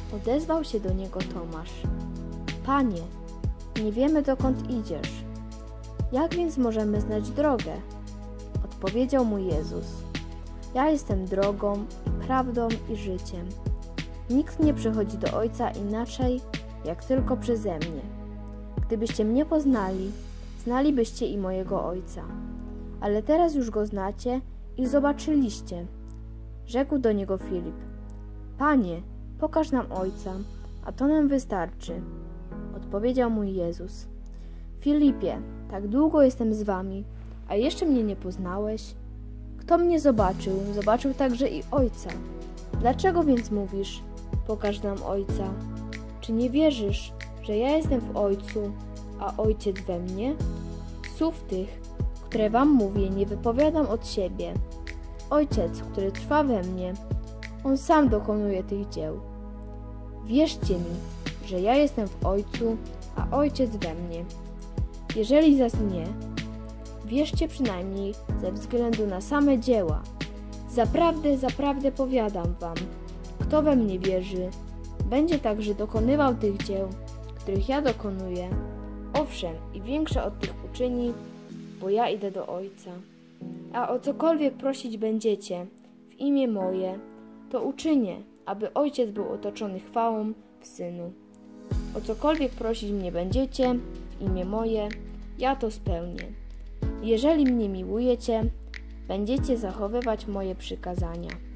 Odezwał się do niego Tomasz: Panie, nie wiemy, dokąd idziesz. Jak więc możemy znać drogę? Odpowiedział mu Jezus: Ja jestem drogą i prawdą i życiem. Nikt nie przychodzi do Ojca inaczej, jak tylko przeze mnie. Gdybyście mnie poznali, znalibyście i mojego Ojca. Ale teraz już Go znacie i zobaczyliście. Rzekł do niego Filip: Panie, pokaż nam Ojca, a to nam wystarczy. Odpowiedział mu Jezus: Filipie, tak długo jestem z wami, a jeszcze mnie nie poznałeś? Kto mnie zobaczył, zobaczył także i Ojca. Dlaczego więc mówisz: pokaż nam Ojca? Czy nie wierzysz, że ja jestem w Ojcu, a Ojciec we mnie? Słów tych, które wam mówię, nie wypowiadam od siebie. Ojciec, który trwa we mnie, On sam dokonuje tych dzieł. Wierzcie mi, że ja jestem w Ojcu, a Ojciec we mnie. Jeżeli zaś nie, wierzcie przynajmniej ze względu na same dzieła. Zaprawdę, zaprawdę powiadam wam, kto we mnie wierzy, będzie także dokonywał tych dzieł, których ja dokonuję. Owszem, i większe od tych uczyni, bo ja idę do Ojca. A o cokolwiek prosić będziecie w imię moje, to uczynię, aby Ojciec był otoczony chwałą w Synu. O cokolwiek prosić mnie będziecie w imię moje, ja to spełnię. Jeżeli mnie miłujecie, będziecie zachowywać moje przykazania.